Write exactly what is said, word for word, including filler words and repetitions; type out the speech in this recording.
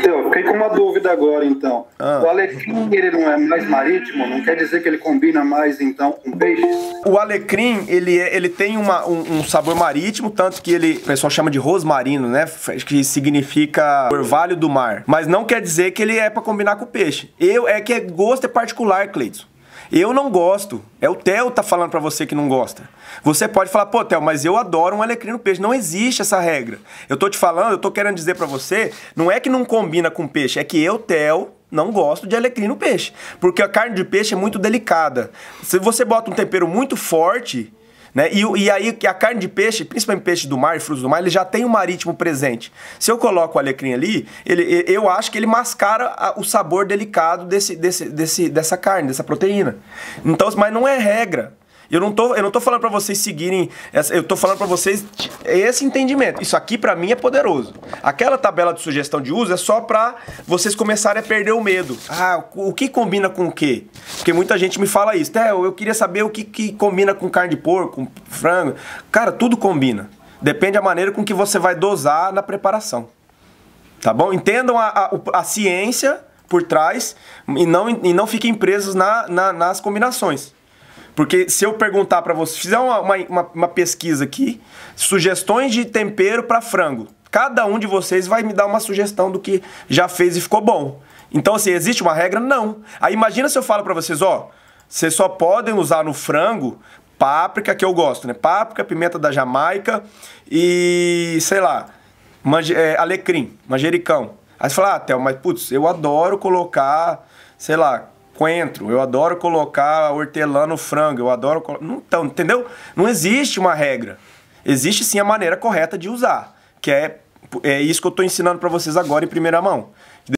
Tadeu, fiquei com uma dúvida agora, então. Ah. O alecrim, ele não é mais marítimo? Não quer dizer que ele combina mais, então, com peixes? O alecrim, ele, é, ele tem uma, um, um sabor marítimo, tanto que ele, o pessoal chama de rosmarino, né? Que significa orvalho do mar. Mas não quer dizer que ele é pra combinar com peixe. Eu, é que gosto é particular, Cleidson. Eu não gosto. É o Theo tá falando pra você que não gosta. Você pode falar, pô, Theo, mas eu adoro um alecrim no peixe. Não existe essa regra. Eu tô te falando, eu tô querendo dizer pra você, não é que não combina com peixe, é que eu, Theo, não gosto de alecrim no peixe. Porque a carne de peixe é muito delicada. Se você bota um tempero muito forte, né, e, e aí a carne de peixe, principalmente peixe do mar e frutos do mar, ele já tem o marítimo presente. Se eu coloco o alecrim ali, ele, eu acho que ele mascara o sabor delicado desse, desse, desse, dessa carne, dessa proteína. Então, mas não é regra. Eu não tô, eu não tô falando pra vocês seguirem, essa, eu tô falando pra vocês esse entendimento. Isso aqui pra mim é poderoso. Aquela tabela de sugestão de uso é só pra vocês começarem a perder o medo. Ah, o que combina com o quê? Porque muita gente me fala isso. Theo, eu queria saber o que, que combina com carne de porco, com frango. Cara, tudo combina. Depende da maneira com que você vai dosar na preparação. Tá bom? Entendam a, a, a ciência por trás e não, e não fiquem presos na, na, nas combinações. Porque se eu perguntar pra você, fizer uma, uma, uma pesquisa aqui, sugestões de tempero pra frango, cada um de vocês vai me dar uma sugestão do que já fez e ficou bom. Então, assim, existe uma regra? Não. Aí imagina se eu falo pra vocês, ó, vocês só podem usar no frango páprica, que eu gosto, né? Páprica, pimenta da Jamaica e, sei lá, mange, é, alecrim, manjericão. Aí você fala, ah, Theo, mas putz, eu adoro colocar, sei lá, coentro, eu adoro colocar hortelã no frango, eu adoro... Então, entendeu? Não existe uma regra. Existe sim a maneira correta de usar, que é, é isso que eu estou ensinando para vocês agora em primeira mão.